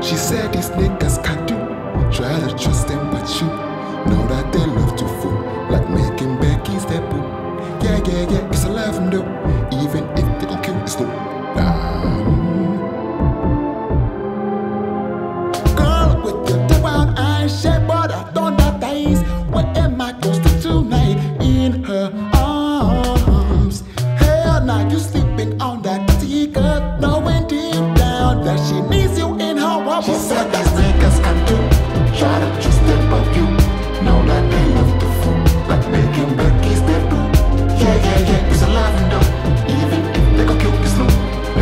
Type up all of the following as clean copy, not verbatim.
She said these niggas can't do. Try to trust them, but you know that they love to fool, like making Becky's their boo. Yeah, yeah, yeah, it's a love them though, even if they don't kill, it's no. Girl with your deep brown eyes, shaped by the thunder days. Where am I close to tonight? In her arms. Hell, now you sleeping on that ticket, knowing deep down that she needs you in her arms. She said these niggas can't do. Try to trust them, but you know that they love to fool, like making Becky's their boo. Yeah, yeah, yeah, it's a love and though, even if they gon' kill you slow.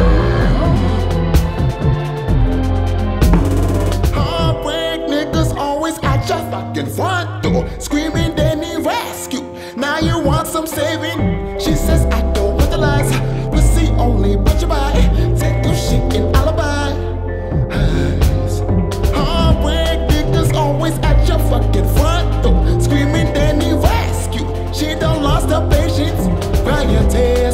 Heartbreak niggas always at your fucking front door, screaming they need rescue. Now you want some saving? She says I don't want the lies. We'll see only but you buy. Take your shit in alibi. Heartbreak niggas always at your fucking front door, screaming they need rescue. She done lost her patience. Cry your tears.